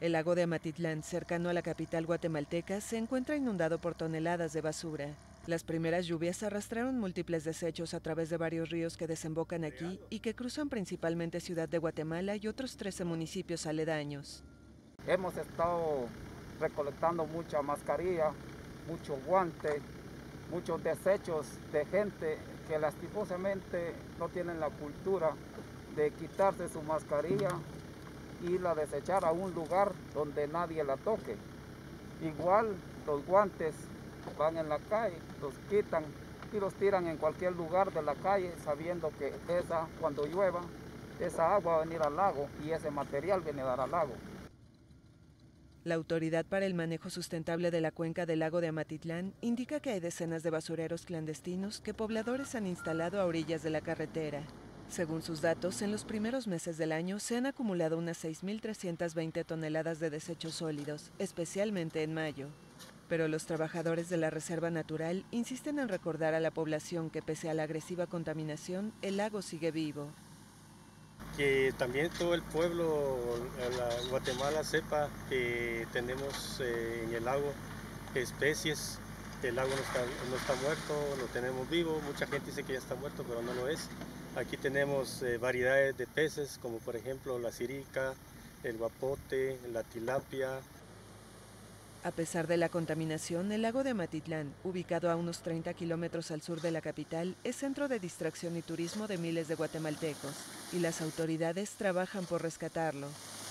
El lago de Amatitlán, cercano a la capital guatemalteca, se encuentra inundado por toneladas de basura. Las primeras lluvias arrastraron múltiples desechos a través de varios ríos que desembocan aquí y que cruzan principalmente Ciudad de Guatemala y otros 13 municipios aledaños. Hemos estado recolectando mucha mascarilla, mucho guante, muchos desechos de gente que lastimosamente no tienen la cultura de quitarse su mascarilla y la desechar a un lugar donde nadie la toque. Igual los guantes van en la calle, los quitan y los tiran en cualquier lugar de la calle sabiendo que cuando llueva, esa agua va a venir al lago y ese material viene a dar al lago. La Autoridad para el Manejo Sustentable de la Cuenca del Lago de Amatitlán indica que hay decenas de basureros clandestinos que pobladores han instalado a orillas de la carretera. Según sus datos, en los primeros meses del año se han acumulado unas 6.320 toneladas de desechos sólidos, especialmente en mayo. Pero los trabajadores de la Reserva Natural insisten en recordar a la población que pese a la agresiva contaminación, el lago sigue vivo. Que también todo el pueblo, Guatemala sepa que tenemos en el lago especies, el lago no está muerto, lo tenemos vivo, mucha gente dice que ya está muerto, pero no lo es. Aquí tenemos variedades de peces, como por ejemplo la sirica, el guapote, la tilapia. A pesar de la contaminación, el lago de Amatitlán, ubicado a unos 30 kilómetros al sur de la capital, es centro de distracción y turismo de miles de guatemaltecos, y las autoridades trabajan por rescatarlo.